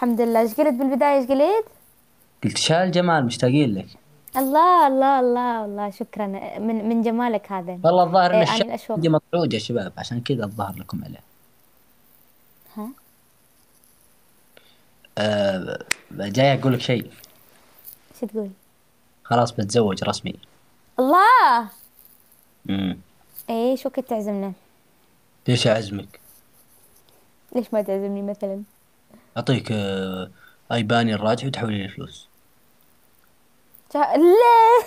الحمد لله. ايش قلت بالبداية؟ ايش قلت؟ قلت شال جمال مشتاقين لك. الله الله الله الله، شكرا. من جمالك هذا. والله الظاهر ان أنا الشال الأشواق. عندي مطعوج يا شباب، عشان كذا الظاهر لكم عليه. ها؟ جاي اقول لك شيء. شو تقول؟ خلاص بتزوج رسمي. الله. امم ايش وقت تعزمنا؟ ليش اعزمك؟ ليش ما تعزمني مثلا؟ اعطيك ايباني الراجع وتحولي لي فلوس. لا.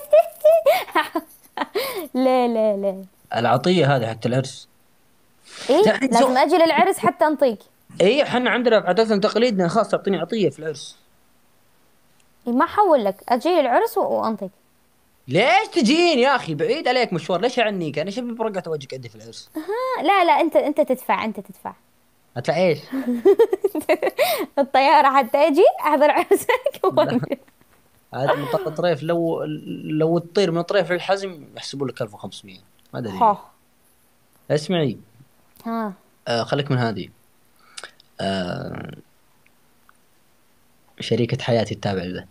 لا لا لا. العطيه هذه حق العرس. ايه، لا لازم اجي للعرس حتى انطيك. اي احنا عندنا في عاداتنا وتقاليدنا خاص تعطيني عطيه في العرس. إيه، ما احول لك، اجي للعرس وانطيك. ليش تجين يا اخي؟ بعيد عليك مشوار، ليش اعنيك؟ انا شبي برقعة وجهك عندي في العرس. لا لا، انت تدفع، انت تدفع. ادفع ايش؟ الطيارة حتى اجي احضر عرسك لا، وانقل. عاد مطار طريف، لو تطير من طريف للحزم يحسبوا لك 1500. ما ادري ها. ليه. اسمعي. ها. خليك من هذه. آه شريكة حياتي تتابع البث.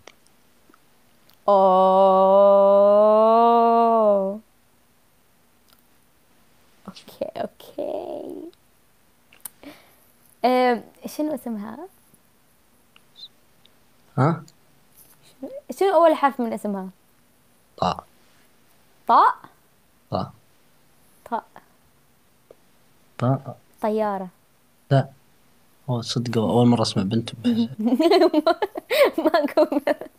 اوه. اوكي اوكي. شنو اسمها؟ ها؟ شنو اول حرف من اسمها؟ طاء. طاء. طاء. طاء. طاء. طيارة. لا، هو صدق أول مرة أسمع بنت ماكو.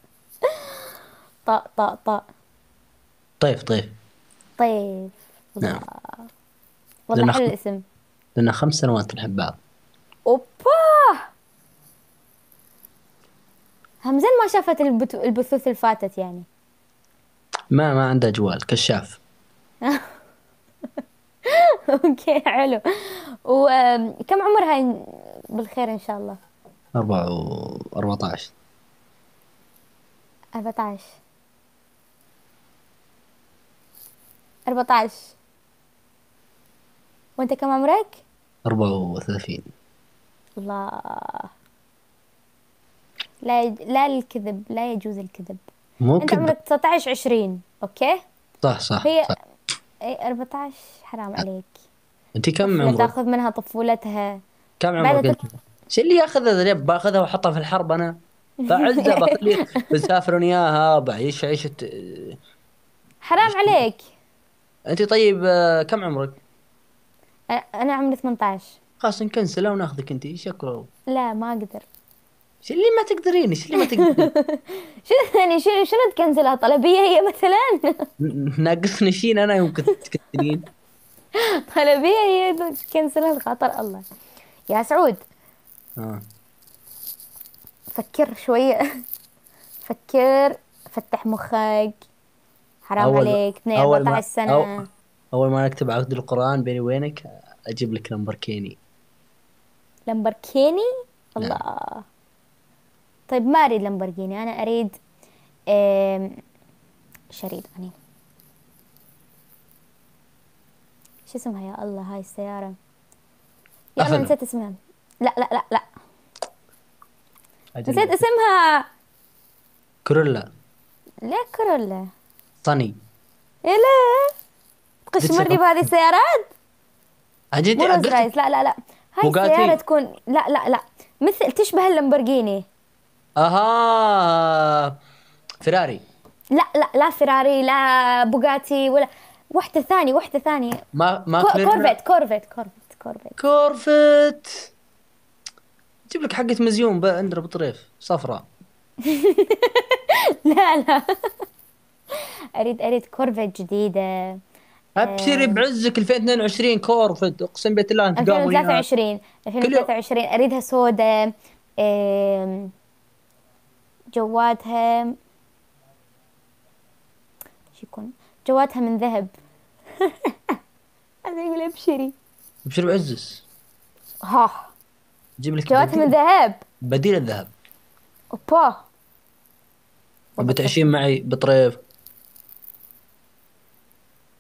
طاء طاء طاء. طيف طيف. طيب. الله. نعم. والله لنا حلو خ... الاسم. لنا 5 سنوات نحب بعض. اوبا. همزين ما شافت البثوث اللي فاتت يعني. ما عنده جوال كشاف. اوكي حلو. وكم عمرها؟ بالخير ان شاء الله. 14. 14. 14. وانت كم عمرك؟ 34. الله. لا الكذب، لا يجوز الكذب. مو انت كذب. عمرك 19 20، اوكي. صح صح هي صح. اي 14، حرام عليك. أنت كم طفلة عمرك؟ تاخذ منها طفولتها. كم بعدها عمرك أنت؟ شو اللي ياخذ هذا؟ باخذها واحطها في الحرب انا. بعزة بخليه بنسافر وياها بعيش عيشة. حرام عليك. انت طيب، كم عمرك؟ انا عمري 18. خلاص نكنسلها وناخذك انت شكرا. لا ما اقدر. ايش اللي ما تقدرين؟ ايش اللي ما تقدرين؟ شنو يعني؟ شنو تكنزلها؟ طلبية هي مثلا؟ ناقصني شيء انا يمكن تكنسلين. طلبية هي تكنسلها خاطر الله. يا سعود، اه. فكر شوية. فكر. فتح مخك. حرام اول عليك، ابني اول ما 14 أو سنة. اول ما نكتب عقد القرآن بيني وبينك اجيب لك لامبركيني. لامبركيني. نعم. الله. طيب ما اريد لامبرجيني، انا اريد. آم، ايش اريد اني؟ شو اسمها يا الله هاي السيارة؟ يا الله افلم. نسيت اسمها. لا لا لا لا. نسيت اجل. اسمها. كورولا. لا كورولا. صني. يا لا. قلت تقشمرني لك بهذه السيارات. مو روز قلت لك رايس، لا لا لا. هاي السيارة بوغاتي. تكون، لا لا لا، مثل تشبه اللامبورجيني. اها. فيراري. لا لا لا فيراري، لا بوغاتي، ولا واحدة ثانية، واحدة ثانية. ما كليرنا. كورفيت كورفيت كورفيت كورفيت. كورفت. جيب لك حقة مزيون عندنا بطريف صفراء. لا لا. اريد كورفيت جديدة. ابشري آم، بعزك 2022 كورفت، اقسم بالله انت قام وياها 2023. كل يوم. 2023 اريدها سوداء. آم، جواتها شو يكون؟ جواتها من ذهب. هذا يقول ابشري. ابشري بعزز. ها. جيب لك جواتها من بديل. ذهب. بديل الذهب. اوبا. بتعيشين ضبطتني. معي بطريف.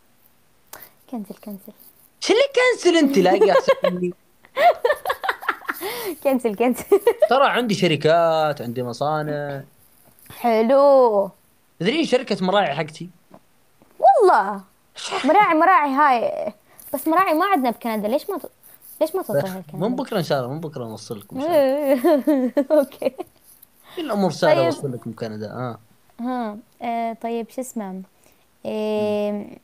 كنسل كنسل. شو اللي كنسل؟ انت لاقي احسن مني. كنسل كنسل. ترى عندي شركات، عندي مصانع. حلو. تدرين شركة مراعي حقتي؟ والله مراعي هاي. بس مراعي ما عندنا بكندا، ليش ما توصلها من لكندا؟ بكرة إن شاء الله، من بكرة نوصل لكم إن شاء الله. اوكي. الأمور سهلة، طيب. أوصل لكم كندا. ها طيب شو اسمه؟ مم. إيه...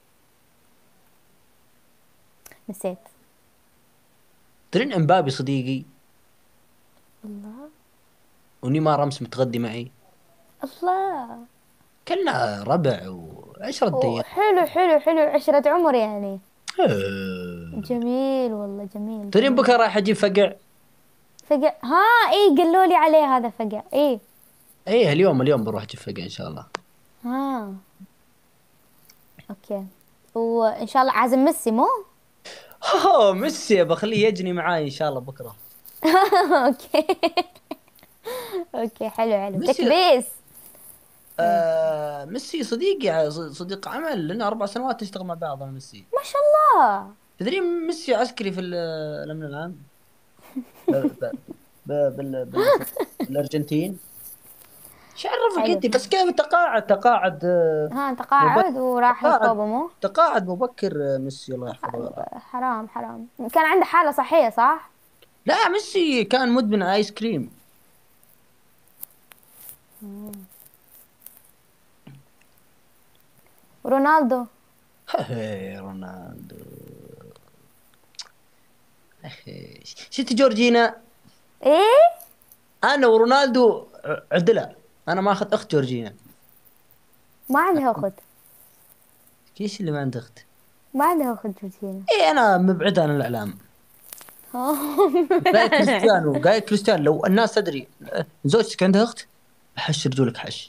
نسيت. تدرين إمبابي صديقي، الله. ونيمار أمس متغدي معي. الله. كلنا ربع وعشرة أوه، أيام. حلو حلو حلو، عشرة عمر يعني. آه. جميل والله، جميل تدرين جميل. بكرة رايح أجيب فقع. فقع، ها ايه قالوا لي عليه هذا فقع ايه. إيه اليوم بروح أجيب فقع إن شاء الله. ها اوكي. وان شاء الله عازم ميسي مو؟ ميسي بخليه يجني معاي إن شاء الله بكرة. اوكي. اوكي حلو حلو، ميسي. تكبيس. ميسي صديقي، صديق عمل، لنا 4 سنوات نشتغل مع بعض أنا ميسي. ما شاء الله. تدرين ميسي عسكري في الأمن العام. ب... ب... بالأرجنتين. ايش عرفك حلو. انت؟ بس كيف تقاعد ها انت مبكر. قاعد وراح تقاعد الكوبا مو؟ تقاعد مبكر. ميسي الله يحفظه. حرام حرام، كان عنده حالة صحية صح؟ لا ميسي كان مدمن ايس كريم. رونالدو. رونالدو. شفت جورجينا؟ ايه. انا ورونالدو عدلة. انا ماخذ اخت جورجينا. ما عندها اخت. ايش اللي ما عنده اخت؟ ما عندها اخت جورجينا. ايه انا مبعد عن الاعلام. قايل كريستيانو لو الناس تدري زوجتك عندها اخت، حش رجولك حش.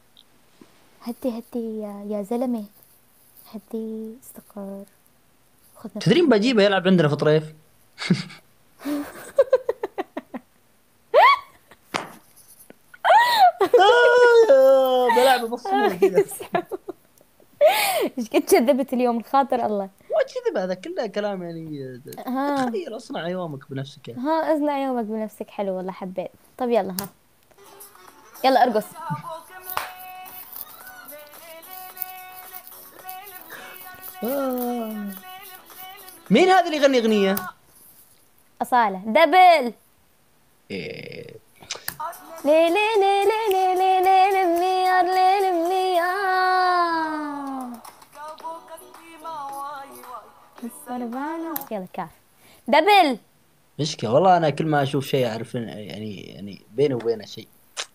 هدي يا زلمة، هدي استقر، خذ نفسك. تدرين بجيبه يلعب عندنا في طريف. بلعب بصور كذا. ايش قد كذبت اليوم الخاطر الله. مو كذا، هذا كله كلام يعني. ها تخيل اصنع يومك بنفسك يعني. ها اصنع يومك بنفسك، حلو والله حبيت. طب يلا ها، يلا ارقص. آه. مين هذا اللي يغني اغنيه؟ أصالة دبل. إيه. لي لي لي لي لي لي لي لي منير لي لي منير. يلا كاف دبل. مشكلة والله، انا كل ما اشوف شيء اعرف يعني بيني وبينه شيء.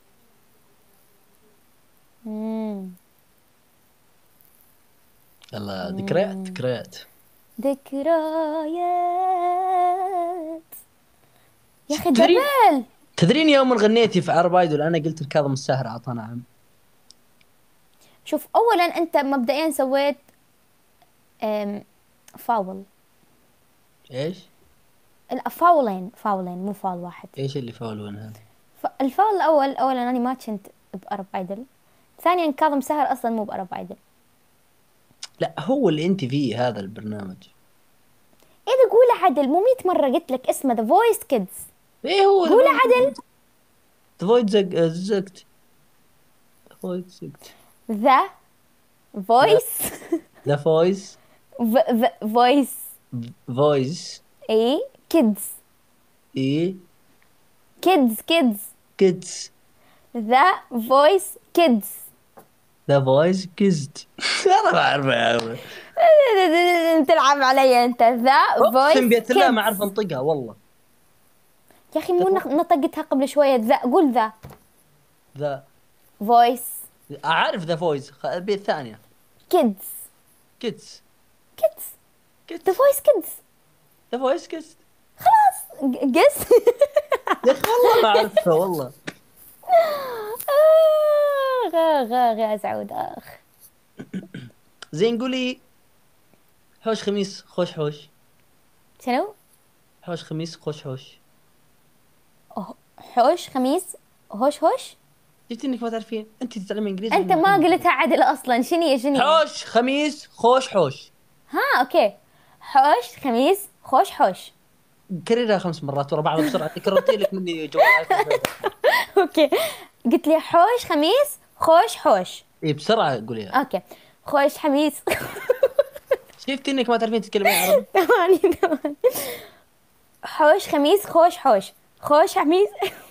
يلا ذكريات. ذكريات. يا اخي تدرين دبل. تدرين يوم غنيتي في عرب ايدول انا قلت الكاظم الساهر اعطانا عم. شوف اولا انت مبدئيا سويت فاول. ايش؟ لا فاولين مو فاول واحد. ايش اللي فاولون هذا؟ الفاول الاول، اولا انا ما كنت بأرب ايدل. ثانيا كاظم سهر اصلا مو بأرب ايدل. لا هو اللي انت فيه هذا البرنامج. ايه ده قولها عدل، مو 100 مرة قلت لك اسمه ذا فويس كيدز. ايه هو قولها عدل. فويد زقت. فويد زقت. ذا فويس. ذا فويس. فويس. فويس. اي كيدز. ايه كيدز. كيدز. ذا فويس كيدز. ذا فويس كيزد. انا ما اعرف يا عمي. تلعب علي انت. ذا فويس اقسم بيت الله ما كيدز. اعرف انطقها والله. يا اخي مو نطقتها قبل شوية. ذا قول ذا ذا فويس اعرف ذا فويس بيت ثانية. كيدز. كيدز. كيدز. كيدز. ذا فويس كيدز. ذا فويس كيزد. قس. يا اخي والله ما اعرفها والله. يا سعود اخ. زين قولي. حوش خميس خوش حوش. شنو؟ حوش خميس خوش حوش. حوش خميس هوش هوش. شفت انك ما تعرفين، انت تتعلمين انجليزي. انت ما قلتها عدل اصلا. شنو حوش خميس خوش حوش. ها اوكي. حوش خميس خوش حوش. كررها 5 مرات ورا بعض بسرعه، كررتي لك مني جوال ايفون 7. اوكي. قلت لي حوش خميس خوش حوش. اي بسرعه قوليها. اوكي. خوش خميس. شفتي انك ما تعرفين تتكلمين عربي. ثواني ثواني. حوش خميس خوش حوش. خوش خميس.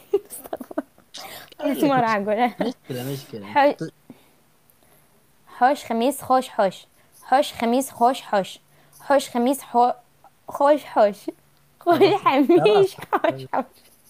قال بس ما لك راح اقولها. مشكله. حو- حوش خميس خوش حوش. حوش خميس خوش حوش. حوش خميس خوش حوش. خوش خلاص حميش خلاص. حوش حوش.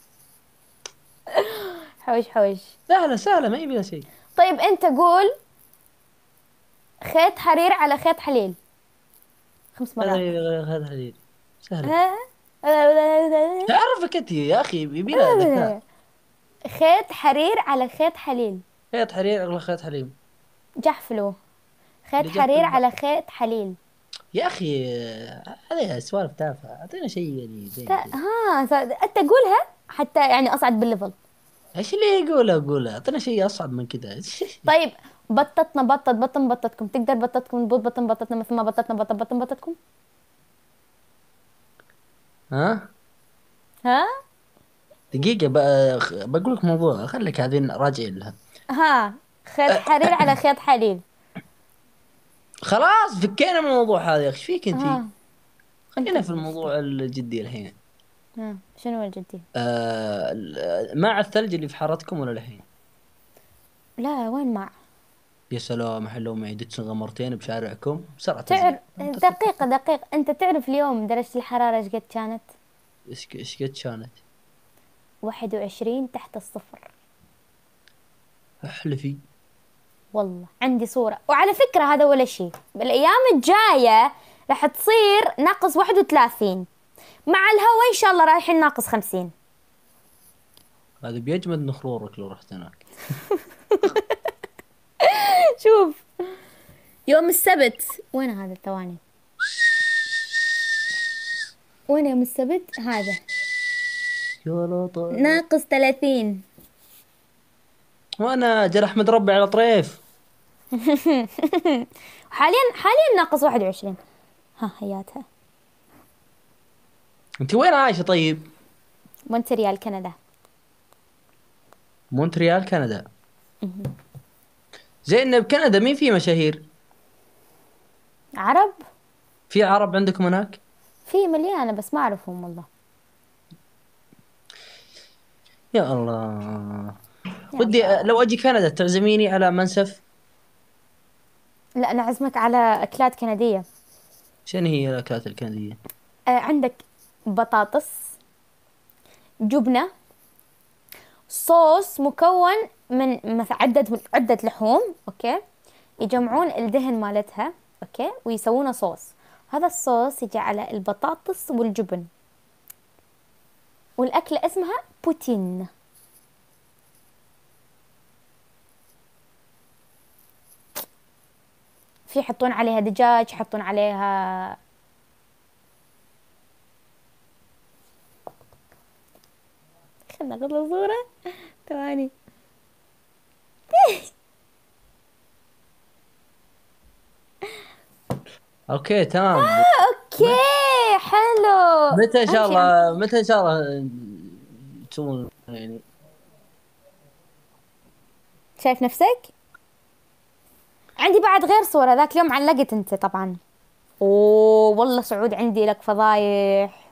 حوش حوش. سهله سهله ما يبيها شيء. طيب انت قول خيط حرير على خيط حليل 5 مرات. هذا حديد سهله. ها. تعرفك انت يا اخي، يبي لها ذكاء. خيط حرير على خيط حليل. خيط حرير اغلى خيط حليب. جحفلو. خيط اللي جاب حرير على خيط حليل. يا اخي هذه سوالف تافهه، اعطينا شيء يعني زين كذا. ها انت قولها حتى يعني اصعد بالليفل. ايش اللي يقوله اعطينا شيء اصعب من كذا. طيب. بطتنا بطن بطتكم تقدر بطتكم تبوط بطن بطتنا مثل ما بطتنا بطن بطتكم. ها ها. دقيقة بقول لك موضوع، خليك هذين راجعين لها. ها. خيط حرير على خيط حليل. خلاص فكينا من الموضوع هذا يا اخي، ايش فيك انتي؟ ها. انت خلينا في الموضوع الجدي الحين. ها شنو الجدي؟ مع الثلج اللي في حارتكم ولا الحين؟ لا وين مع. يا سلام، حلو معي دتسن مرتين بشارعكم بسرعة تعرف تزيد. دقيقة انت تعرف اليوم درجة الحرارة ايش قد كانت؟ ايش قد كانت؟ 21 تحت الصفر. احلفي. والله عندي صورة، وعلى فكرة هذا ولا شيء، بالأيام الجاية راح تصير ناقص 31، مع الهواء إن شاء الله رايحين ناقص 50. هذا بيجمد نخرورك لو رحت هناك. شوف يوم السبت وين هذا ثواني، وين يوم السبت هذا يا لطيف. ناقص 30. وانا جل احمد ربي على طريف. حاليا ناقص 21. ها هياتها. انت وين عايشة طيب؟ مونتريال كندا. مونتريال كندا. زين بكندا مين في مشاهير؟ عرب. في عرب عندكم هناك؟ في مليانة بس ما أعرفهم والله. يا الله. يا ودي الله. لو اجي كندا تعزميني على منسف. لا نعزمك على أكلات كندية. شنو هي الاكلات الكندية؟ عندك بطاطس، جبنة، صوص مكون من مثلا عدة لحوم، اوكي، يجمعون الدهن مالتها، اوكي، ويسوونه صوص. هذا الصوص يجي على البطاطس والجبن، والأكلة اسمها بوتين. في يحطون عليها دجاج، يحطون عليها خلنا ناخذ صورة ثواني. اوكي تمام. اوكي حلو. متى ان شاء امشي الله، متى ان شاء الله تسوون يعني؟ شايف نفسك؟ عندي بعد غير صورة، ذاك اليوم علقت انت طبعا. اوه والله سعود عندي لك فضايح.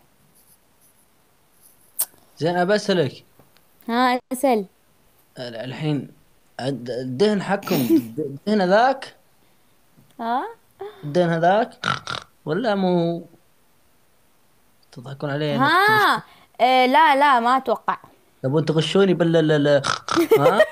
زين ابى اسالك ها اسأل. الحين، الدهن حقكم الدهن ذاك، ها. الدهن هذاك ولا مو تضحكون علي انك ها. لا ما اتوقع. تبون تغشوني لا ها؟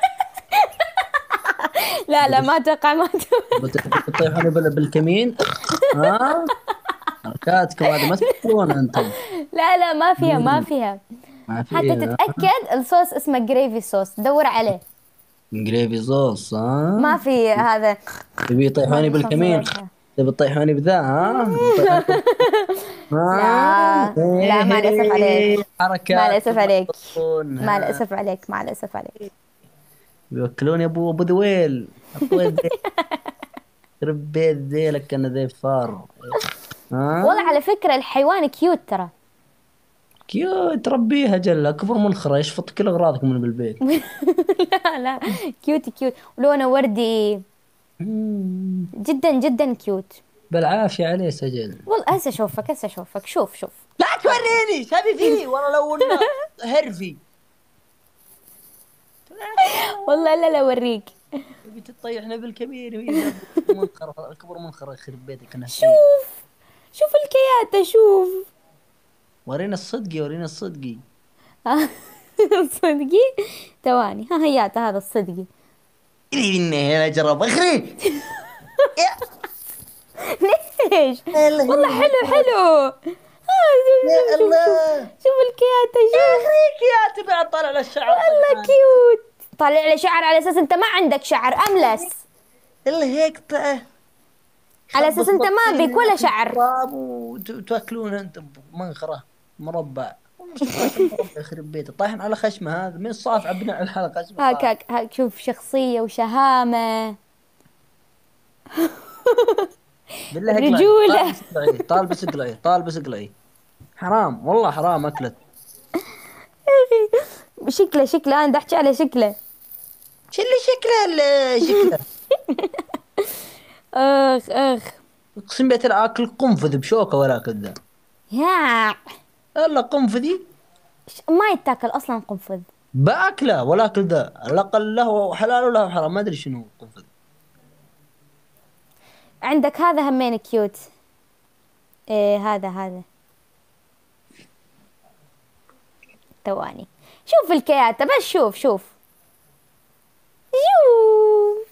لا ما اتوقع ما اتوقع. بتطيحوني بالكمين ها؟ حركاتكم هذه ما تفكرون انتم. لا ما فيها ما فيها. ما في حتى تتأكد الصوص اسمه جريفي صوص، دور عليه. جريفي صوص ها؟ ما في هذا. تبي يطيحوني بالكمين؟ تبي تطيحوني بذا ها؟ لا ما الأسف عليك. حركات ما الأسف عليك. تضحكون، ما ها؟ الأسف عليك. ما الأسف عليك. بيوكلوني ابو ذويل. ابو ذويل يخرب بيت ذيلك، انا ذي فار. ها؟ والله على فكرة الحيوان كيوت ترى. كيوت ربيها جل كبر منخرة يشفط كل اغراضك من بالبيت. لا لا، كيوت كيوت ولونه وردي، مم. جدا جدا كيوت. بالعافية عليه سجل. والله هسه اشوفك، هسه اشوفك، شوف شوف. لا توريني ايش هذي فيه والله لو انه هرفي. والله لا لا اوريك. تبي تطيحنا بالكبير وهي منخرة كبر منخرة يخرب بيتك انها فيه. شوف، شوف الكياتة، شوف. ورينا الصدقي ورينا الصدقي. صدقي، ثواني، ها هياته هذا الصدقي. إني هنا أجرب أخري. ليش؟ يا الله والله إني حلو أجرب. حلو. يا شوف شوف شوف، الله. شوف الكياتة، شوف. أخريك يا تبع طالع للشعر والله طقعان. كيوت. طالع لي شعر على اساس انت ما عندك شعر املس، إلا هيك طلع. على اساس خبص انت ما بك بطين ولا في شعر. التراب وتاكلون انت بمنخره مربع. والله شوف طايح مربع يخرب بيته طايحن على خشمه هذا من صاف عبنا على الحلقه خشمه هاك طايح. هاك هاك، شوف شخصية وشهامة. بالله اقلعي طالب الرجولة. بس اقلعي طالب بس اقلعي طالب بس اقلعي. حرام والله حرام اكلت. شكله شكله، انا بدي احكي على شكله. شو اللي شكله شكله. اخ اخ. اقسم بالله اكل قنفذ بشوكه ولا كذا. يا الا قنفذي. ما يتاكل اصلا قنفذ. باكله ولا كذا الاقل له حلال ولا حرام ما ادري شنو القنفذ. عندك هذا همين كيوت. إيه هذا ثواني، شوف الكياتة بس، شوف شوف. شوف.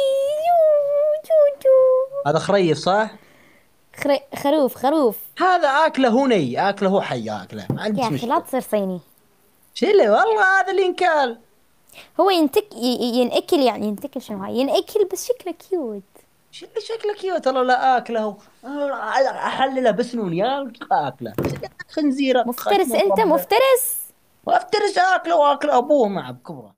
شوف شوف. هذا خريف صح؟ خروف خروف. هذا اكله هو ني اكله هو حي اكله ما يا عندي اخي لا مشكله. تصير صيني. شيله والله هذا اللي ينكال. هو ينأكل، يعني ينتكل، شنو هاي ينأكل، بس شكله كيوت. شو اللي شكله كيوت والله لا اكله. احلله بسنون يا اكله. خنزيره مفترس خشمه انت، مربع. مفترس. وافترس اكله واكل ابوه مع بكبره.